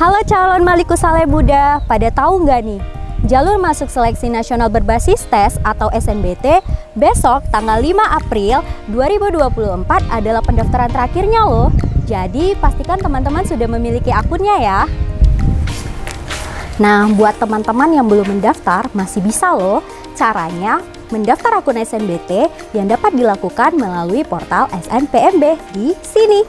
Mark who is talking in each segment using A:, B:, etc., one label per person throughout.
A: Halo calon Maliku Saleh Buddha, pada tahu nggak nih? Jalur masuk seleksi nasional berbasis tes atau SNBT besok tanggal 5 April 2024 adalah pendaftaran terakhirnya loh. Jadi pastikan teman-teman sudah memiliki akunnya ya. Nah, buat teman-teman yang belum mendaftar masih bisa loh. Caranya mendaftar akun SNBT yang dapat dilakukan melalui portal SNPMB di sini.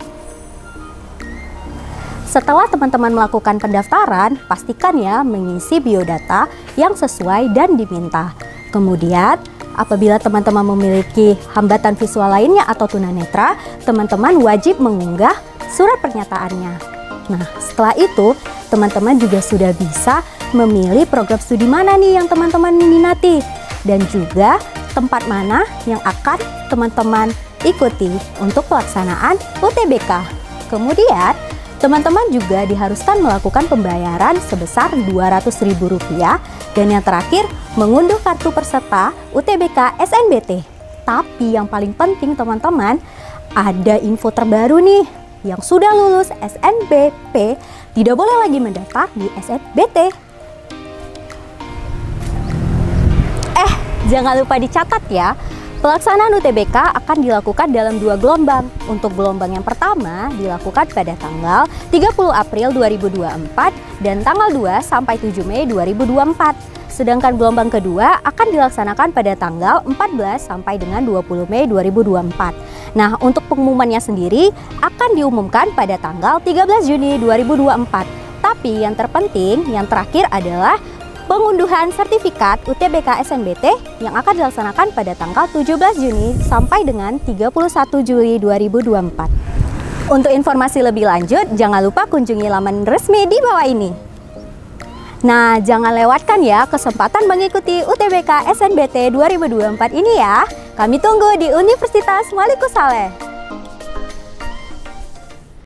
A: Setelah teman-teman melakukan pendaftaran, pastikan ya mengisi biodata yang sesuai dan diminta. Kemudian, apabila teman-teman memiliki hambatan visual lainnya atau tunanetra, teman-teman wajib mengunggah surat pernyataannya. Nah, setelah itu, teman-teman juga sudah bisa memilih program studi mana nih yang teman-teman minati dan juga tempat mana yang akan teman-teman ikuti untuk pelaksanaan UTBK. Kemudian, teman-teman juga diharuskan melakukan pembayaran sebesar Rp200.000 dan yang terakhir mengunduh kartu peserta UTBK SNBT. Tapi yang paling penting teman-teman, ada info terbaru nih, yang sudah lulus SNBP tidak boleh lagi mendaftar di SNBT. Jangan lupa dicatat ya. Pelaksanaan UTBK akan dilakukan dalam 2 gelombang. Untuk gelombang yang pertama dilakukan pada tanggal 30 April 2024 dan tanggal 2 sampai 7 Mei 2024. Sedangkan gelombang kedua akan dilaksanakan pada tanggal 14 sampai dengan 20 Mei 2024. Nah, untuk pengumumannya sendiri akan diumumkan pada tanggal 13 Juni 2024. Tapi yang terpenting, yang terakhir adalah pengunduhan sertifikat UTBK SNBT yang akan dilaksanakan pada tanggal 17 Juni sampai dengan 31 Juli 2024. Untuk informasi lebih lanjut, jangan lupa kunjungi laman resmi di bawah ini. Nah, jangan lewatkan ya kesempatan mengikuti UTBK SNBT 2024 ini ya. Kami tunggu di Universitas Maliku Saleh.